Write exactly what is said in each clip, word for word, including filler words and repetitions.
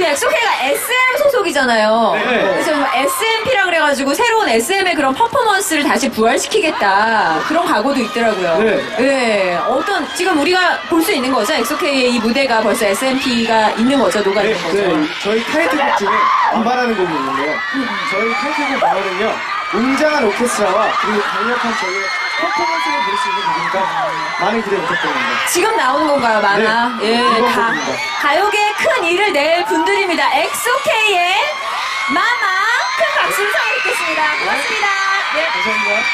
우리 엑소케이가 에스엠 소속이잖아요. 네. 그래서 뭐 에스엠피라 그래가지고 새로운 에스엠의 그런 퍼포먼스를 다시 부활시키겠다. 그런 각오도 있더라고요. 네. 네. 어떤, 지금 우리가 볼 수 있는 거죠? 엑소케이의 이 무대가 벌써 에스엠피가 있는 거죠? 녹아있는 거죠? 네, 저희 타이틀곡 중에 반발하는 곡이 있는데요. 저희 타이틀곡 반발은요, 웅장한 오케스트라와 그리고 강력한 저희의 퍼포먼스를 볼 수 있는 곡이니까 많은 기대 부탁드립니다. 지금 나오는 건가요, 만화? 네, 예, 이번 가, 곡입니다. 가요계에 큰 일을 낼 분들입니다. 엑소케이의 마마 큰 박수를 청해 듣겠습니다. 고맙습니다. 네. 감사합니다.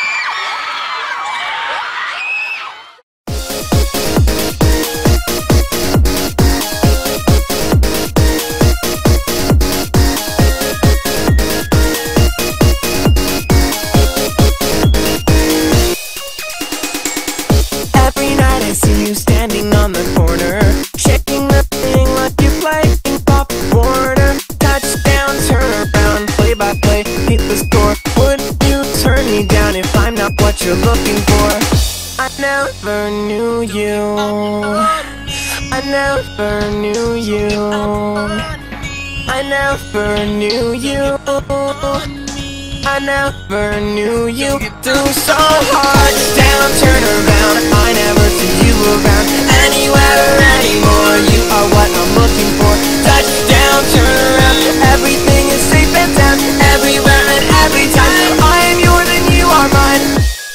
Every night I see you standing on the corner, shaking the thing like you playing Pop Warner. Touchdown, turn around, play by play, hit the score. Would you turn me down if I'm not what you're looking for? I never knew you. I never knew you. I never knew you. I never knew you do so hard. Down, turn around, I never see you around anywhere or anymore. You are what I'm looking for. Touchdown, turn around, everything is safe and sound. Everywhere and every time, I am yours and you are mine.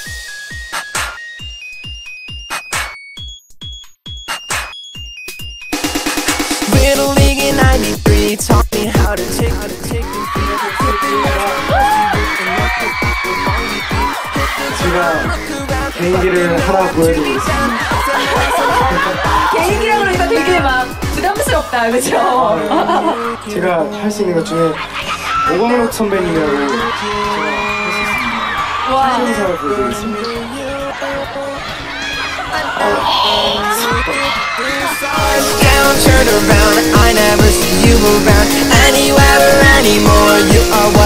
Little League in ninety-three taught me how to take, how to take the 제가 개인기를 하나 보여드리고 있습니다. 개인기라 그러니까 되게 막 부담스럽다, 그죠? 제가 할 수 있는 것 중에 오광록 선배님이라고 제가 할 수 있습니다. 와. 신사를 보여드리겠습니다. Down, turn around, I never see you around anywhere or anymore. You are